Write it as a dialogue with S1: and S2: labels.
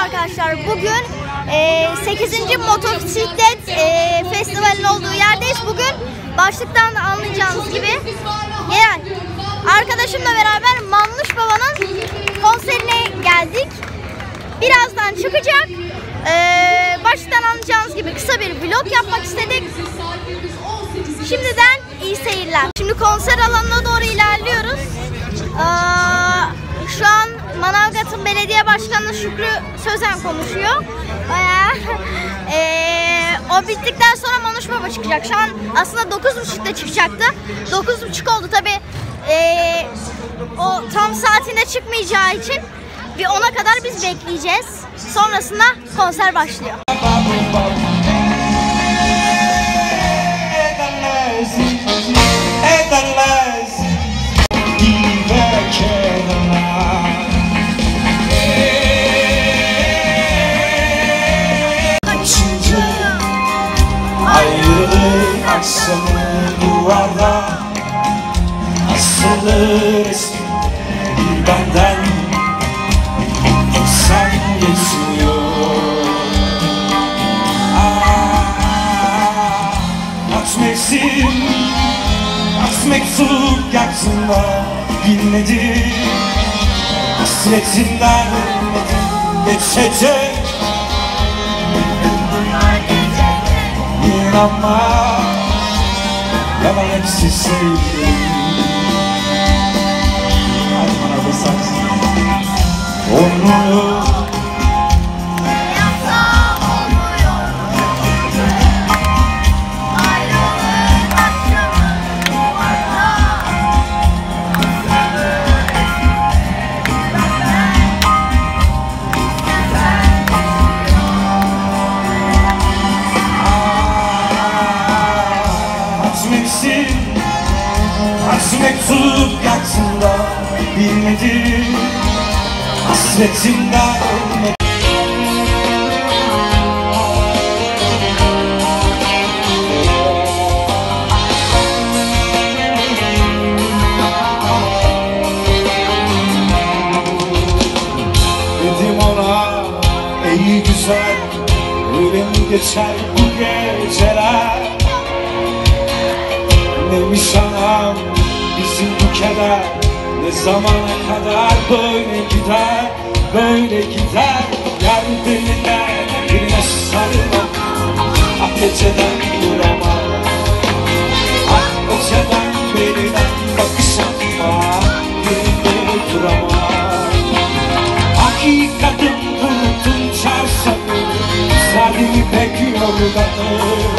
S1: arkadaşlar. Bugün 8. Motosiklet Festivali'nin olduğu yerdeyiz. Bugün başlıktan da anlayacağınız gibi arkadaşımla beraber Manluş Baba'nın konserine geldik. Birazdan çıkacak. Başlıktan anlayacağınız gibi kısa bir vlog yapmak istedik. Şimdiden iyi seyirler. Şimdi konser alanına doğru ilerliyoruz. Şu an Manavgat'ın belediye başkanı Şükrü Sözen konuşuyor. O bittikten sonra Manluş Baba çıkacak. Şu an aslında 9.30'da çıkacaktı. 9.30 oldu tabi. O tam saatinde çıkmayacağı için bir 10'a kadar biz bekleyeceğiz. Sonrasında konser başlıyor.
S2: Ayrılık akşamı duvarda asılı resmin bir benden sen geçmiyor. Kaç mevsim, kaç mektup yaktın da bilmedim. Hasretinden ölmedim, geçecek. İnanma, yalan hepsi sevdim. Hadi bana da saksın. Olmuyor. Kaç mektup yaksın da bilmedim. Hasretinden ölmedim. Dedim ona ey güzel, öyle mi geçer bu geceler? Neymiş anam bizim bu keder, ne zamana kadar böyle gider, böyle gider. Yer deliler birine sarılmak, ah geceden duramam. Ah geceden birine bakışama, yerinde duramam. Hakikatim kurutun çarşafı, sarı ipek yorganı.